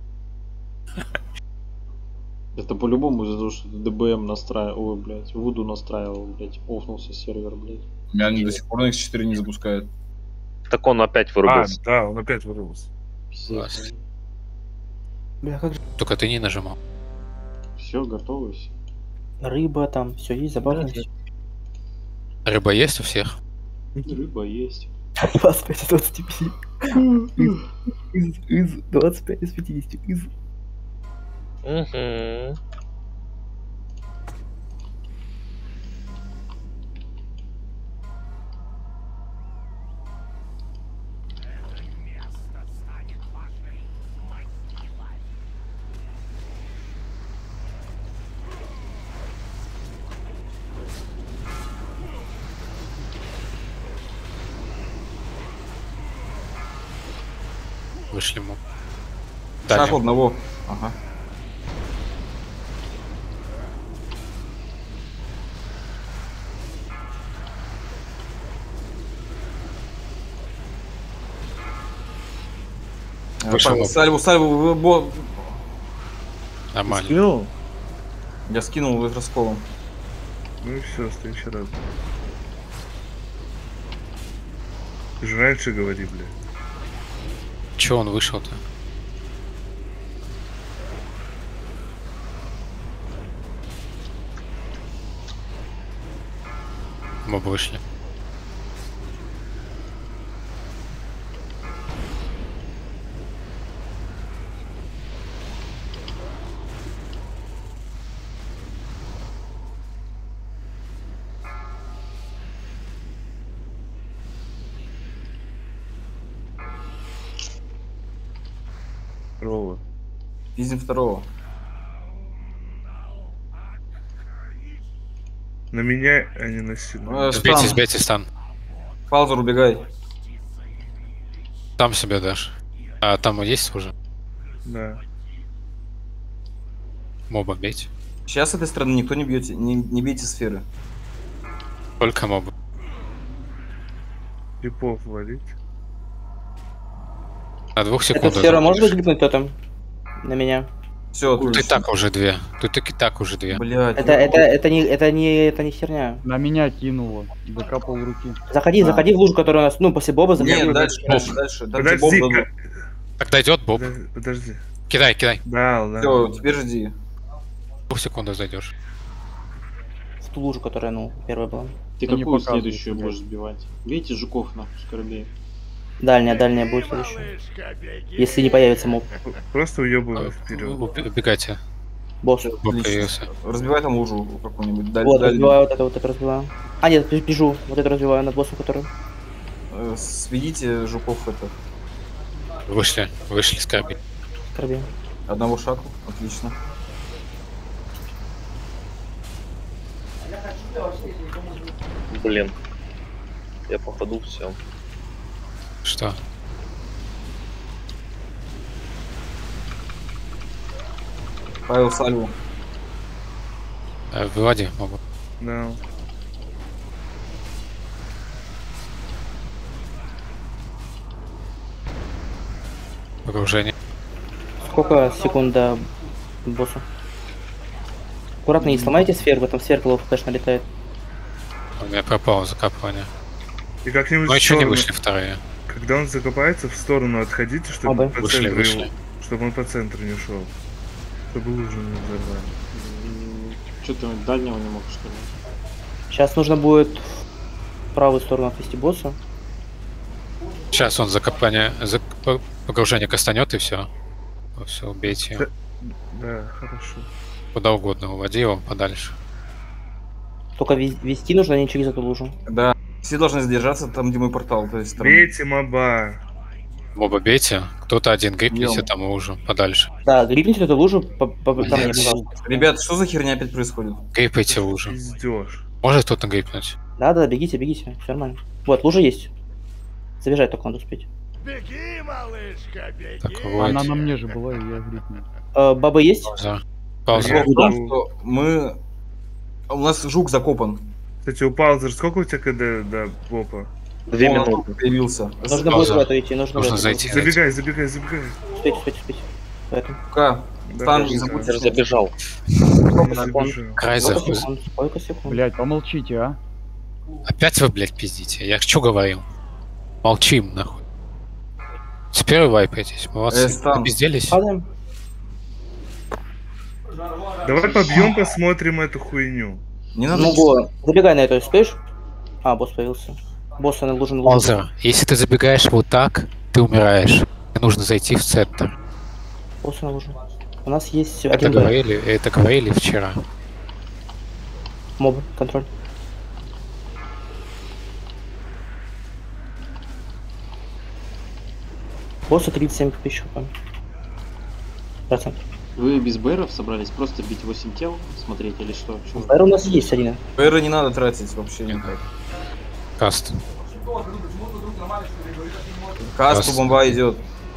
Это по-любому из-за того, что ты ДБМ настраивал, ой, блядь, Вуду настраивал, блядь, офнулся сервер, блядь. У меня они до сих пор на икс четыре не запускают. Так он опять А, вырубился. да, он опять вырвался. Пиздец. Бля, как же только ты не нажимал. Все, готовы все. рыба там, все есть, забавились. Рыба есть у всех? Рыба есть. двадцать пять из двадцати пяти. Из, из двадцать пять из пятидесяти. Из. Угу. Вышли мы. Шаг Дальше. одного. Ага. Вышел Павел, мы. Сальву, сальву, вы- бо- Нормально. Скинул? я скинул их расколом. Ну и все, в следующий раз. Ты же раньше говори, бля. Че он вышел-то? Мы бы вышли. Здорово. Пиздим второго. На меня, а не на сильно. Э, Сбейте, стан. сбейте стан. Паузер, убегай. Там себе дашь. А там есть уже? Да. Моба бейте. Сейчас с этой стороны никто не бьете, не, не бейте сферы. Только мобы. Типов валить. На двух Эта секундах. сфера может забьешь. глипнуть кто-то? На меня. Все, Тут и так уже две. Тут и так уже две. Блядь. Это, это, это не, это не, это не херня. На меня кинуло. Закапал в руки. Заходи, А. заходи в лужу, которая у нас, ну, после боба, заходи. Нет, дальше, дальше, дальше. дальше Подожди, бомба. ка- Тогда идет боб. подожди, подожди. Кидай, кидай. Да, да. Все, теперь жди. Двух секундах зайдешь. В ту лужу, которая, ну, первая была. Ты Да не какую показывай следующую себя. будешь сбивать? Видите, жуков нахуй, скоробей. Дальняя, дальняя будет следующая. Если не появится моб. Просто уебывай вперед. Уб- Убегайте. Босс. Боб Отлично. появился. Разбивай там лужу какую-нибудь. Даль- Вот, дальнюю. разбиваю вот это, вот это разбиваю. А, нет, б- бежу. Вот это разбиваю над боссом, который. Э, Сведите жуков это. Вышли. Вышли с корабля. Корби. Одного шагу. Отлично. Блин. Я походу все. Что? Павел Сальву. Э, Выводи мобы. Да. Погружение. Сколько секунд до босса? Аккуратно, не сломайте сферу, в этом сферка лов флеш налетает. У меня пропало закапывание. И как-нибудь Но в еще не сторону, вышли вторые. когда он закопается, в сторону отходите, чтобы Оба. он по Вышли, центру вышли. его- чтобы он по центру не шел. Чтобы лужу не взорвали. Что ты дальнего не мог, что ли? Сейчас нужно будет в правую сторону отвести босса. Сейчас он закопание, зак- по- погружение кастанет и все. Все, убейте его. Да, хорошо. Куда угодно, уводи его подальше. Только вез- вести нужно не через эту лужу. Да. Все должны задержаться там, где мой портал. То есть, там- Бейте моба. Моба бейте, кто-то один грипните Бьем. там уже подальше. Да, грипните эту лужу, по, по, по- ко мне, Нет. пожалуйста. Ребят, что за херня опять происходит? Грипайте лужу. Пиздёж. Может кто-то грипнуть? Да, да, бегите, бегите, все нормально. Вот, лужа есть. Забежать только надо успеть. Беги, малышка, беги. Так, Она вот. на мне же была, и я грипнул. Э, бабы есть? Пауза. Пауза. Я- Дело в том, что мы... У нас жук закопан. Кстати, у Паузер, сколько у тебя КД до бопа? Две Он минуты. появился. Нужно будет Пауза. в эту идти, нужно, Нужно в эту. зайти. Забегай, забегай, забегай. Успеть, успеть, успеть. Поэтому. Ка, Да, Стан, подожди, не забудьте, Я что- забежал. Я забежал. Крайза. Сколько секунд? Сколько секунд? Блять, помолчите, а? Опять вы, блядь, пиздите. Я что говорил? Молчим, нахуй. Теперь вы вайпаетесь. Молодцы. Э, Стан. Пизделись. Падаем. Давай побьем, посмотрим эту хуйню. Не надо... Ну, го, забегай на это, успеешь? А, босс появился. Босса на лужу, на лужу. Пауза. Если ты забегаешь вот так, ты умираешь. Тебе нужно зайти в центр. Босса на лужу. У нас есть Это один Б. говорили, это говорили вчера. Моб, контроль. Босса тридцать семь тысяч хп. Процент. Вы без бэров собрались просто бить восемь тел, смотреть или что? Чё? Бэр у нас есть один. Бэры не надо тратить вообще никак. Каст. Касту Каст. бомба идет.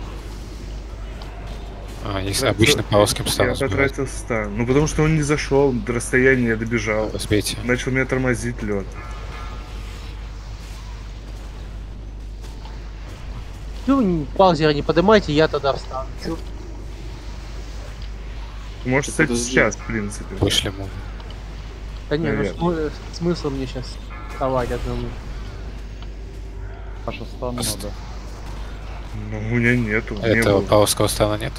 А, если обычно по узким Я стану сбивать. потратил стан. Ну потому что он не зашел до расстояния, я добежал. Сбейте. Начал меня тормозить лед. Ну, паузера не поднимайте, я тогда встану. Чё? Может, Ты кстати, подожди. сейчас, в принципе. Вышли мы. Да не, ну Наверное. смы- смысл мне сейчас вставать одному. Паша, стан Аст- надо. Ну, у меня нету. Не Этого было. паузского стана нет.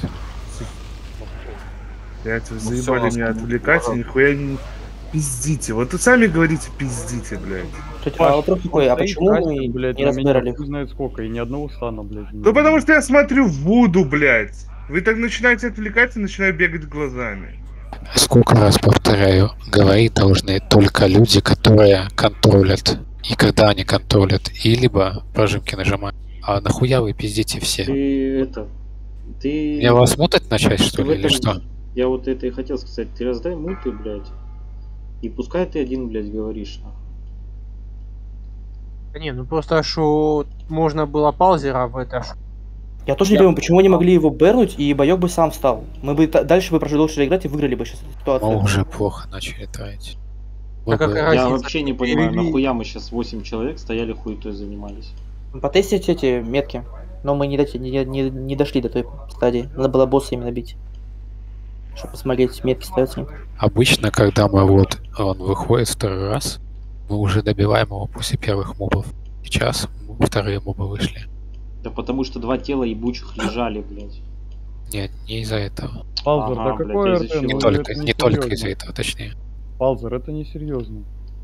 Блять, вы Ну, всё, заебали у нас меня там отвлекать, и много. нихуя не пиздите. Вот вы сами говорите пиздите, блядь. Кстати, Паш, а вопрос такой, а стоит почему Катя, мы блядь, не на меня разбирали? хуй знает сколько, и ни одного стана, блядь. Ну потому что я смотрю в Вуду, блядь. Вы так начинаете отвлекать и начинаю бегать глазами. Сколько раз повторяю, говорить должны только люди, которые контролят. И когда они контролят, и либо прожимки нажимают. А нахуя вы пиздите все? Ты это... Ты... Я вас мутать начать, что ты в ли, или этом- что? Я вот это и хотел сказать. Ты раздай муты, блядь. И пускай ты один, блядь, говоришь. нахуй. Да не, ну просто что можно было паузера в это. ж- Я тоже не Я- понимаю, почему они могли его бернуть, и боёк бы сам встал. Мы бы та- дальше бы продолжили играть и выиграли бы сейчас эту ситуацию. Мы уже плохо начали тратить. А какая Было бы- Я разница? вообще не понимаю, Перевели. нахуя мы сейчас восемь человек стояли хуетой занимались. Потестить эти метки. Но мы не, доти- не, не, не дошли до той стадии. Надо было босса именно бить. Чтобы посмотреть, метки ставятся. нет. Обычно, когда мы вот он выходит второй раз, мы уже добиваем его после первых мобов. Сейчас вторые мобы вышли. Да потому что два тела ебучих лежали, блядь. Нет, не из-за этого. Палзер, Ага, да блядь, какой а РТ? из-за чего? Не Ну, только, это не только серьезно. из-за этого, точнее. Палзер, это не серьезно.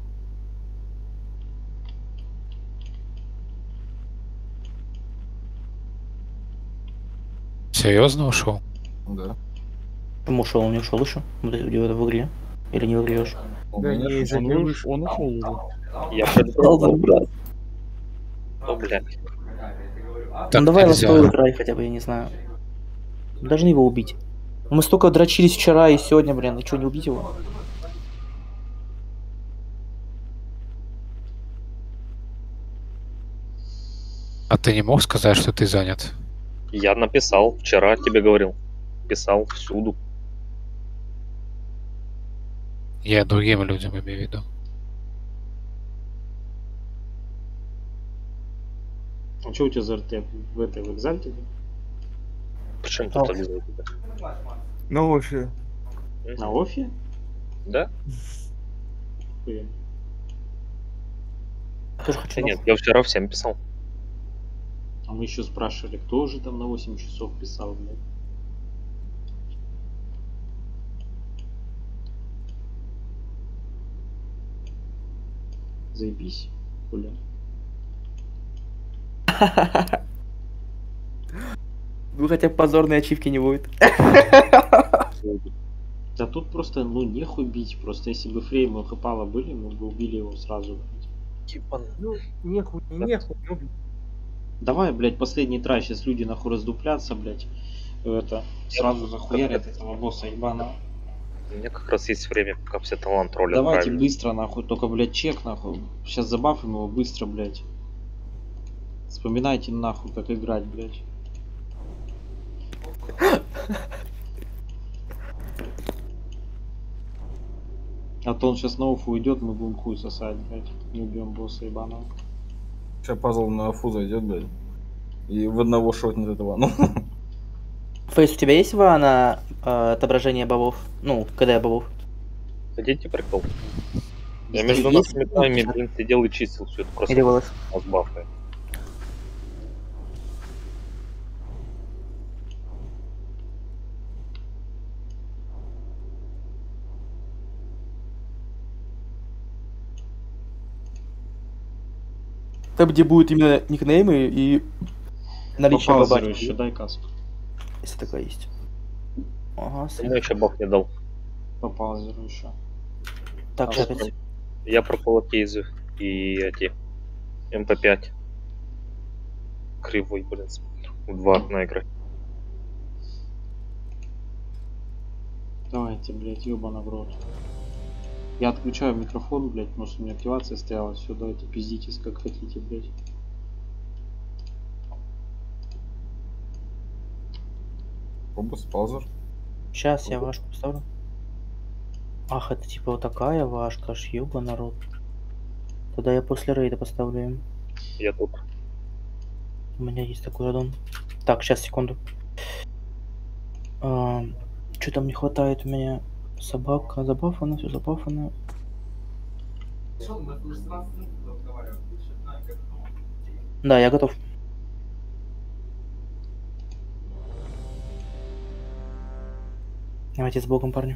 Серьезно ушел? Да. Почему ушел? Он не ушел еще? Вот это в игре. Или не в игре уже? Он, Да конечно, не из-за Он, него уш- вышел. он ушел уже. Я предпробовал. Ну, блядь. Так ну давай нельзя. ластовый край хотя бы, я не знаю. Должны его убить. Мы столько дрочились вчера и сегодня, блин. И что, не убить его? А ты не мог сказать, что ты занят? Я написал, вчера тебе говорил. Писал всюду. Я другим людям имею в виду. А что у тебя за РТ в этой, в Экзальте? Почему А. тут обязательно? На офе. На офе? Да? Хуя. Тоже хочу. Да нет, я вчера всем писал. А мы еще спрашивали, кто же там на восемь часов писал, блядь. Заебись, хуля. Ну хотя бы позорной ачивки не будет. Да тут просто, ну, нехуй бить. Просто если бы Фрейм и Хэпала были, мы бы убили его сразу. блядь. Ебан. Ну, нехуй, нехуй. Ну, Давай, блядь, последний трай. Сейчас люди нахуй раздуплятся, блядь. Это, сразу захуярят этого босса ебаного. У меня как раз есть время, пока все талант ролят. Давайте правильно. быстро, нахуй. Только, блядь, чек, нахуй. Сейчас забафим его быстро, блядь. Вспоминайте, нахуй, как играть, блядь. А то он сейчас на офф уйдет, мы будем хуй сосать, блядь. Не убьем босса ебаного. Сейчас пазл на фу зайдет, блядь. И в одного шотнет этого. Ну, Фейс, у тебя есть вана э, отображение бобов? Ну, КД бобов? Хотите прикол? Я Есть. между нашими таймами, блин, сидел и чистил всю эту Или красоту. волос? С бафой. Там, где будут именно никнеймы и наличие Попал баба. еще, дай каску. Если такое есть. Ага, Ты мне еще баф не дал. Попал еще. так, А сейчас вот опять. Я пропал кейзы и эти эм пэ пять. Кривой, блин, смотрю. В два окна играть. Давайте, блядь, ёбана в рот. Я отключаю микрофон, блядь, потому что у меня активация стояла. Все, давайте пиздитесь как хотите, блядь. Робус, паузер. Сейчас я вашку поставлю. Ах, это типа вот такая вашка, аж ёба народ. Тогда я после рейда поставлю им. Я тут. У меня есть такой радон. Так, сейчас, секунду. А, что там не хватает у меня? Собака забафана, все забафано. Да, я готов. Давайте с богом, парни.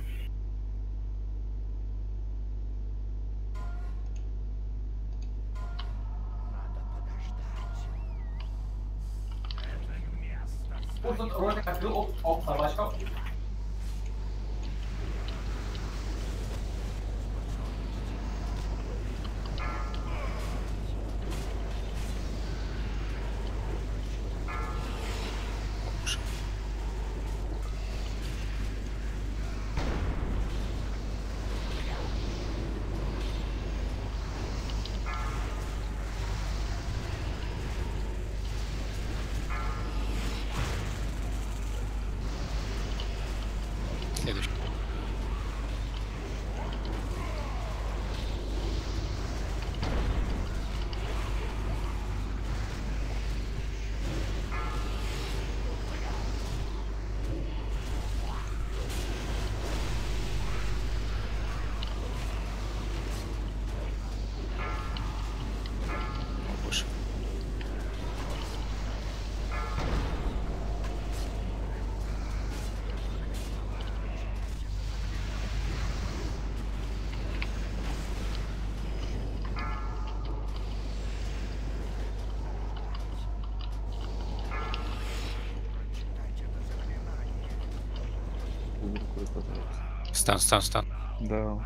рукой подать. Стан, стан, стан. Да.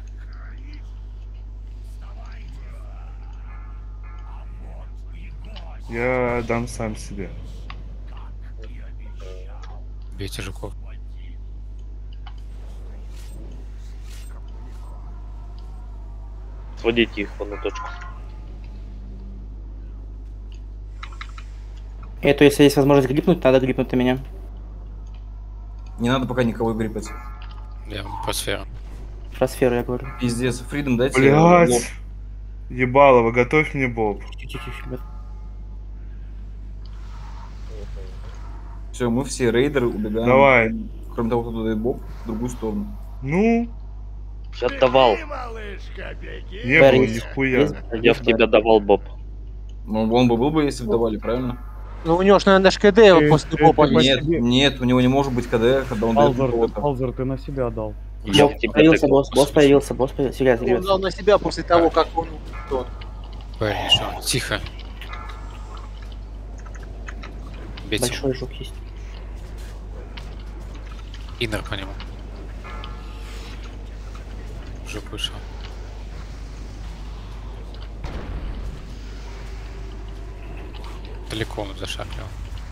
Я дам сам себе. Бейте жуков. Сводите их в одну точку. Это если есть возможность грипнуть, надо грипнуть на меня. Не надо пока никого грипать. Я по сферам. Про сферу я говорю. Пиздец, Фридом дайте. Блять! лоб. Ебалово, готовь мне боб. Тихо-тихо, ребят. Все, мы все рейдеры убегаем. Давай. Кроме того, кто дает боб, в другую сторону. Ну, Я давал. Беги, малышка, беги. не Барри, было есть- нихуя. есть- Я в тебя давал, Боб. Ну, он бы был бы, если бы давали, правильно? Ну у него ж, наверное, КД Э, после это Боба по Нет, себе. нет, у него не может быть КД, когда он дает Палзер, ты, кого-то. Палзер, ты на себя дал. Я Босс в тебя появился, тыкал. босс, босс появился, босс появился. Серьезно, Он дал ребят. на себя после того, как он... тот. Парень, что? Тихо. Бейте. Большой жук есть. Иннер по нему. Жук вышел. Далеко он зашагивал.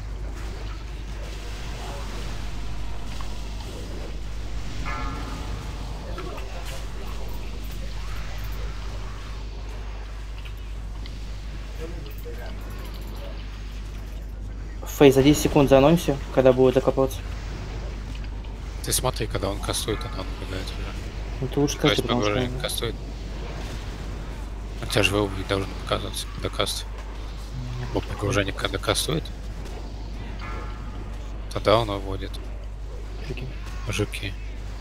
Фейс, за десять секунд заанонси, когда будет закопаться. Ты смотри, когда он кастует, она убегает уже. Ну ты лучше То скажи, есть потому что... погружение кастует. У тебя же выловить должен показываться, когда каст. Бо погружение когда кастует, тогда он уводит Жуки. жуки.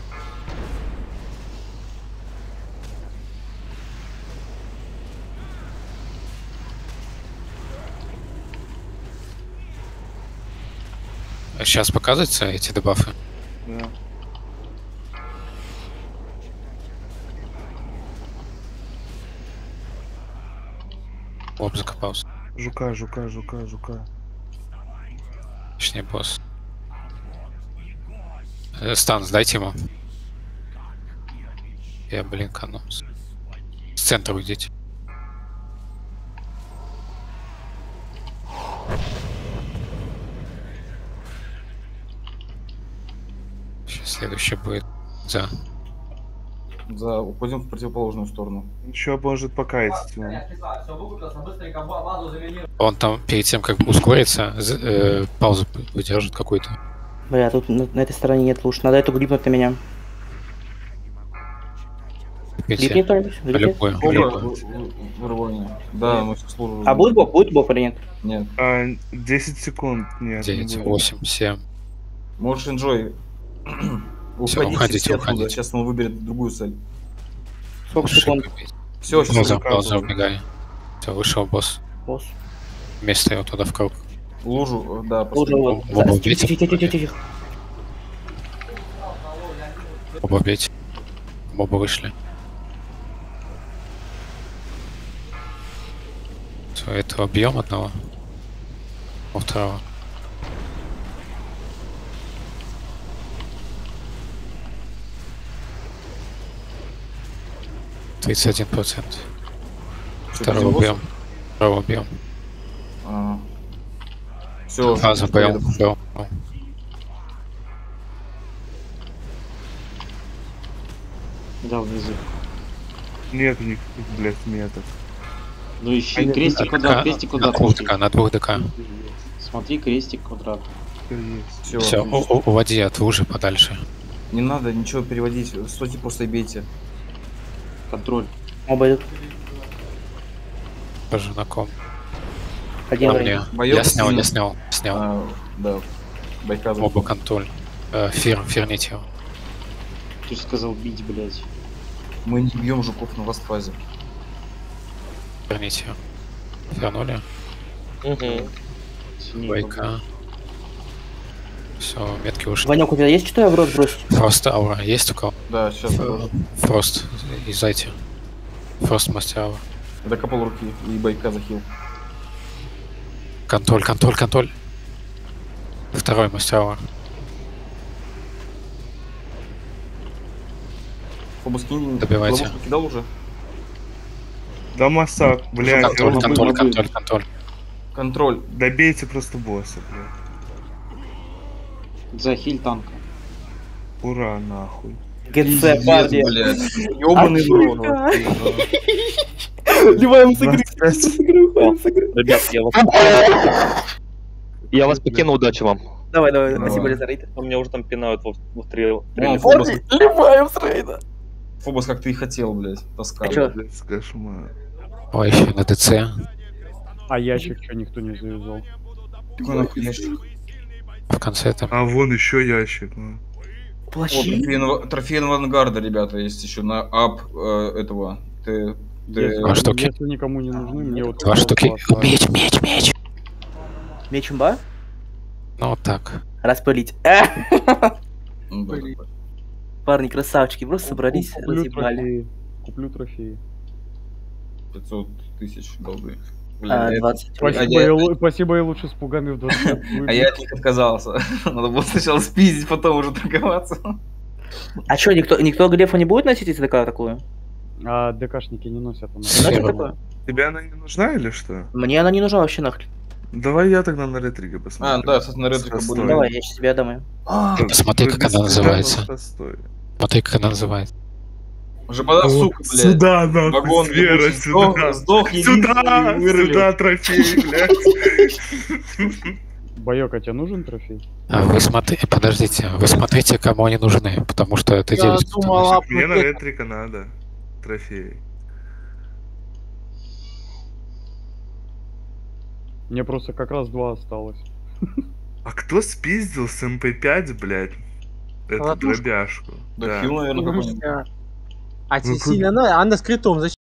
А сейчас показываются эти дебафы? Да. Лоб закопался. Жука, жука, жука, жука. Точнее, босс. Э, Стан, сдайте ему. Я, блин, кану. С центра уйдите. Сейчас следующий будет за. За, уходим в противоположную сторону. Еще может покаяться. Он там перед тем, как ускориться, з- э, паузу выдержит какую-то. Бля, тут на, на этой стороне нет лучше. Надо эту грипнуть на меня. Грипни Пейте. кто-нибудь? Грипни? Любую, Оба любую. в- в- вырывание. Да, мы сейчас служим. А будет боп? Будет боп или нет? Нет. А, десять секунд. Нет, не девять, будет. восемь, семь. Можешь enjoy. Всё, Уходите уходите, все оттуда. уходите. Сейчас он выберет другую цель. Сколько секунд? Все, сейчас Пауза, рука пауза, тоже. убегай. Все, вышел босс. Босс. Вместо его туда в круг. лужу, да, Лужа, поставим. вот. Боба За- убейте. Тихо, тихо, тихо, тихо. Оба бейте. Оба вышли. Все, этого бьем одного. У второго. Тридцать один процент. Всё, Второго противобосс? бьем. Второго бьем. Все, А, забыл. Бил. Да, внизу. Нет никаких, блядь, меток. Ну ищи крестик, квадрат, крестик, На квадрат. двух смотри. ДК, на двух ДК. Смотри, крестик, квадрат. Всё есть. Все, Все, уводи от лужи подальше. не надо ничего переводить, стойте, просто бейте. Контроль. Оба идут. Тоже на ком. Один На вроде. мне. Боёк Я снял, сильно. я снял, снял. А, да, Байказов. Оба контроль. Э, Фир, фирните его. Ты же сказал бить, блядь. Мы не бьем жуков на ластфазе. Фирните его. Фернули. Угу. Сильнее Байка. Все, метки ушли. Ванек, у тебя есть что-то в рот бросить? Фрост аура есть у кого? Да, сейчас. Фрост, езжайте. Фрост мастер аура. Докопал руки и байка захил. Контроль, контроль, контроль. Второй мастер аура. Фобос кинь. Добивайте. Ловушку кидал уже? Да масак, блядь. Контроль, он- контроль, контроль, контроль. Контроль. Добейте просто босса, блядь. Захиль танка. Ура, нахуй. ГЦ, парни. Блядь. Ёбаный в рот. Ливаем с игры. двадцать пять. С игры уходим, с игры. Ребят, я вас... Я вас покину, удачи вам. Давай, давай, Давай. спасибо за рейд. У меня уже там пинают во, во трел. О, Фобос, Ливаем с рейда. Фобос, как ты и хотел, блядь. Таскал. А чё? Блядь, кошмар. Ой, еще на ДЦ. А ящик что никто не завязал? Какой нахуй ящик? В конце там. А вон еще ящик. Ну. О, Плащи. трофей, инва- трофей авангарда, ребята, есть еще на ап э, этого. Ты, ты... Если, Два штуки. если никому не нужны, мне вот... Два такого штуки. класса. Меч, меч, меч. Меч имба? Ну вот так. Распылить. Э! Ну, да, Блин. да. Парни, красавчики, просто собрались, Куплю разъебали. трофеи. Куплю трофеи. пятьсот тысяч доллары. А, двадцать. Спасибо, А я- я, лу- спасибо, я лучше с пугами в двадцать пять А я от них отказался. Надо было сначала спиздить, потом уже торговаться. А чё, никто, никто Глефа не будет носить ТДК такую? А ДКшники не носят. она. Носит Сферу. такое? Тебе она не нужна или что? Мне она не нужна вообще нахрен. Давай я тогда на ретриге А, посмотрю. да, кстати, на ретрика Стой. будет. Давай, я сейчас тебе отдам ее. Посмотри, как она называется. Стой. Смотри, как она называется. Уже пода, сука, блядь. Сюда, нахуй, Вагон, сфера, ебучий, сюда. сдох- сдох Сюда, единственный, вырыли. сюда трофей, блядь. Боёк, а тебе нужен трофей? А вы смотрите, подождите, вы смотрите, кому они нужны, потому что это Я делится. думал, Мне на ретрика надо трофей. Мне просто как раз два осталось. А кто спиздил с эм пэ пять, блядь, эту Ладушку. дробяшку? Да, хил, наверное, какой-нибудь. А тебе сильно надо? А на скритом зачем?